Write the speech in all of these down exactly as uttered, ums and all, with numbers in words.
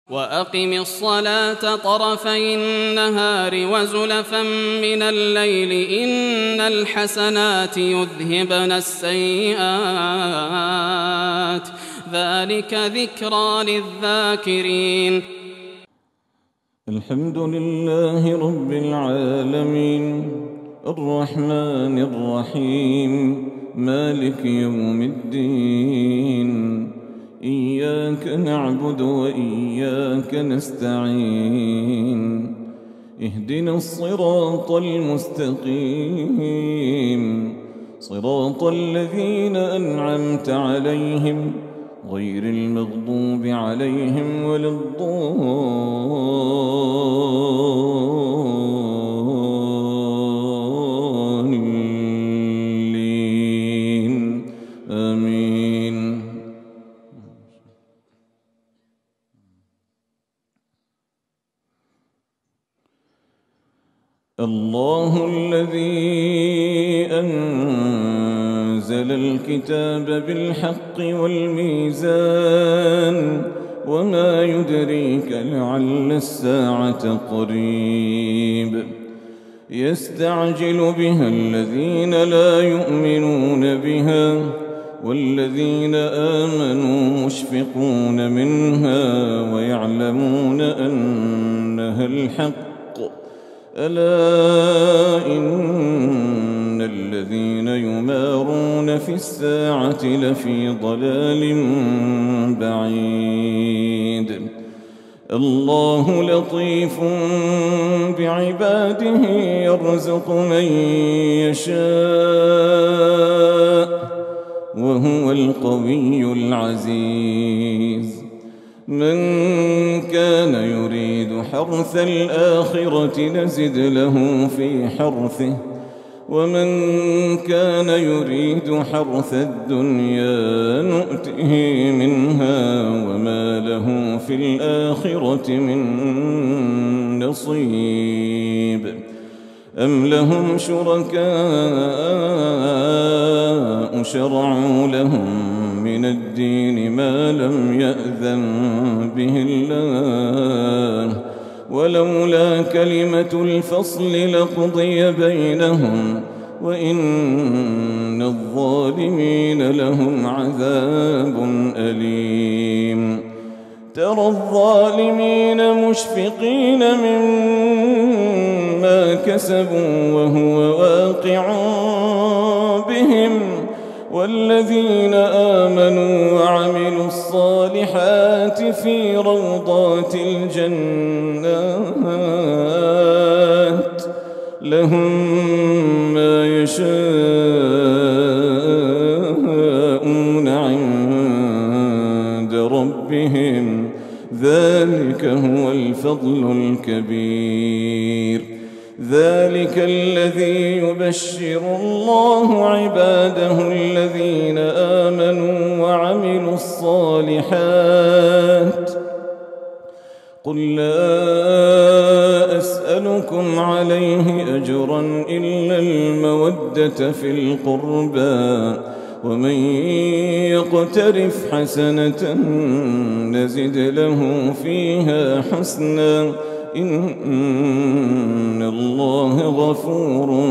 وأقم الصلاة طرفي النهار وزلفا من الليل إن الحسنات يذهبن السيئات ذلك ذكرى للذاكرين. الحمد لله رب العالمين الرحمن الرحيم مالك يوم الدين إياك نعبد وإياك نستعين اهدنا الصراط المستقيم صراط الذين أنعمت عليهم غير المغضوب عليهم ولا الضالين آمين. الله الذي أنزل الكتاب بالحق والميزان وما يدريك لعل الساعة قريب يستعجل بها الذين لا يؤمنون بها والذين آمنوا مشفقون منها ويعلمون أنها الحق ألا إن الذين يمارون في الساعة لفي ضلال بعيد. الله لطيف بعباده يرزق من يشاء وهو القوي العزيز. من كان يريد حرث الآخرة نزد له في حرثه ومن كان يريد حرث الدنيا نؤته منها وما له في الآخرة من نصيب. أم لهم شركاء شرعوا لهم من الدين ما لم يأذن به الله ولولا كلمة الفصل لقضي بينهم وإن الظالمين لهم عذاب أليم. ترى الظالمين مشفقين مما كسبوا وهو واقع بهم والذين آمنوا وعملوا الصالحات في روضات الجنات لهم ما يشاءون عند ربهم ذلك هو الفضل الكبير. ذلك الذي يبشر الله عباده الذين آمنوا وعملوا الصالحات. قل لا أسألكم عليه أجرا إلا المودة في القربى ومن يقترف حسنة نزد له فيها حسنا إن الله غفور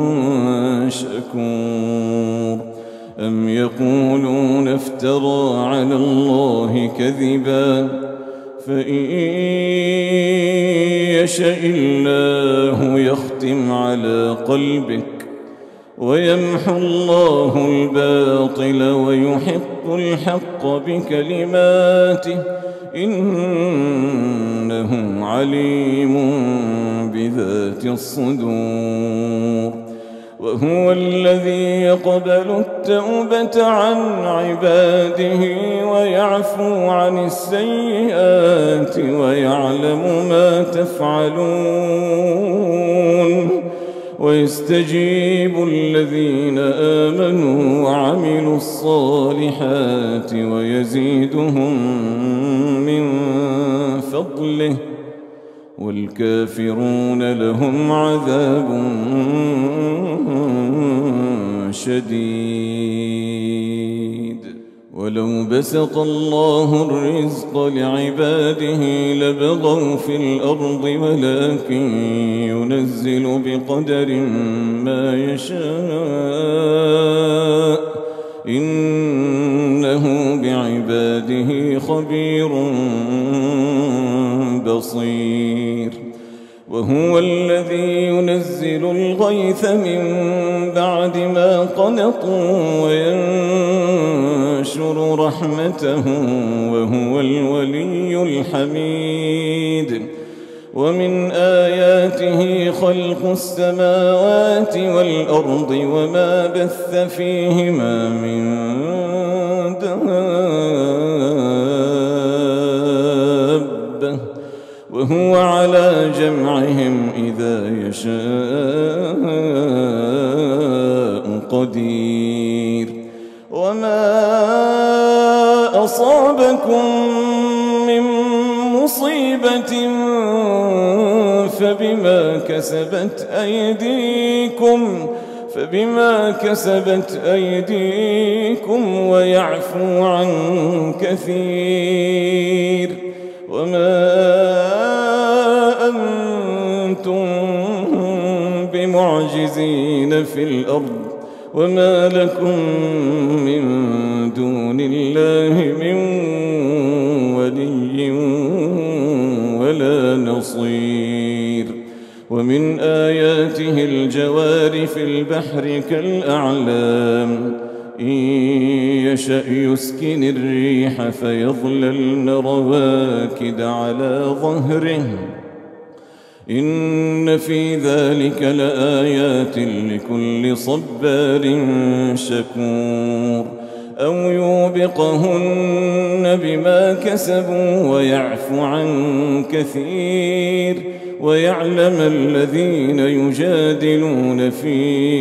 شكور. أم يقولون افترى على الله كذبا فإن يشاء الله يختم على قلبك ويمحو الله الباطل ويحق الحق بكلماته إنه عليم بذات الصدور. وهو الذي يقبل التوبة عن عباده ويعفو عن السيئات ويعلم ما تفعلون ويستجيب الذين آمنوا وعملوا الصالحات ويزيدهم من فضله والكافرون لهم عذاب شديد. ولو بسط الله الرزق لعباده لبغوا في الأرض ولكن ينزل بقدر ما يشاء إنه بعباده خبير بصير وهو الذي ينزل الغيث من بعد ما قنطوا وينشر رحمته وهو الولي الحميد ومن آياته خلق السماوات والأرض وما بث فيهما من دابة وهو على جمعهم إذا يشاء قدير وما أصابكم من مصيبة فبما كسبت أيديكم فبما كسبت أيديكم ويعفو عن كثير وما أنتم بمعجزين في الأرض وما لكم من دون الله من ولي ولا نصير ومن آياته الجوار في البحر كالأعلام إن يشأ يسكن الريح فيظللن رواكد على ظهره إن في ذلك لآيات لكل صبار شكور أو يوبقهن بما كسبوا ويعفو عن كثير ويعلم الذين يجادلون في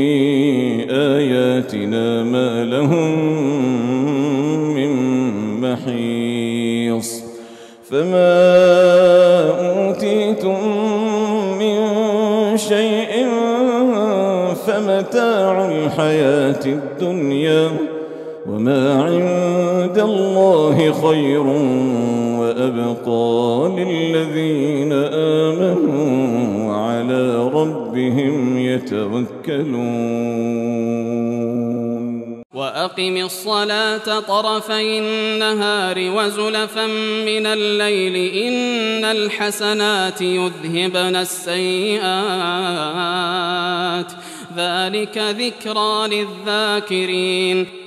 آياتنا ما لهم من محيص فما أوتيتم من شيء فمتاع الحياة الدنيا وما عند الله خير وأبقى للذين آمنوا وعلى ربهم يتوكلون وأقم الصلاة طرفي النهار وزلفا من الليل إن الحسنات يذهبن السيئات ذلك ذكرى للذاكرين